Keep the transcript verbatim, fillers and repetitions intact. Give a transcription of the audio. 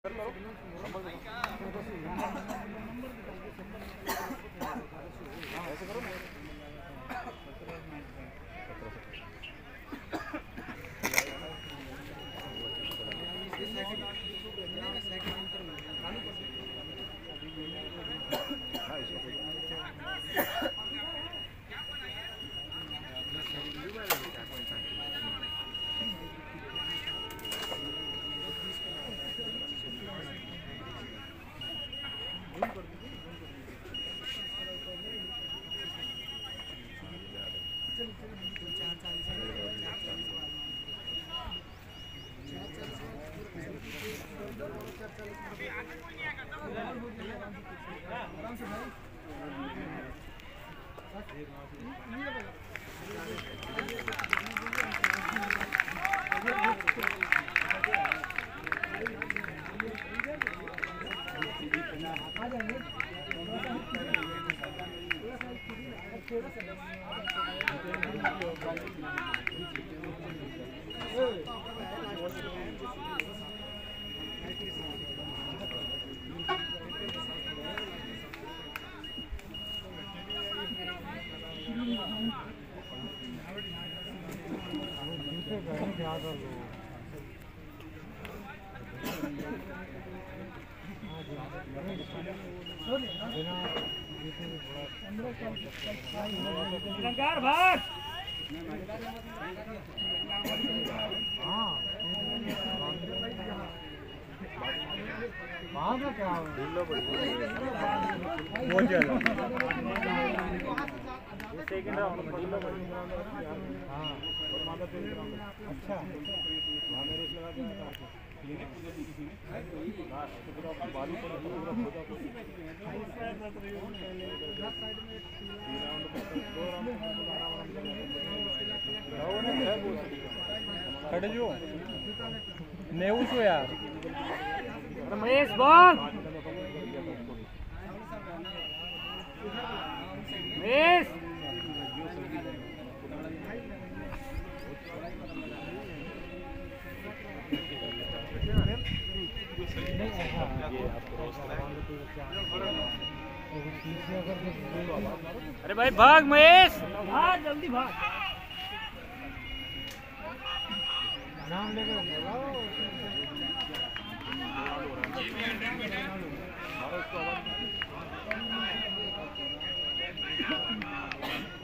अलंकार भाग वहाँ का क्या वो चल सेकंड राउंड हाँ अच्छा वहाँ मेरे से लगा खड़े जो नेऊ छो यार रमेश बोल रमेश अरे भाई भाग महेश भाग जल्दी भाग नाम लेकर बोलाओ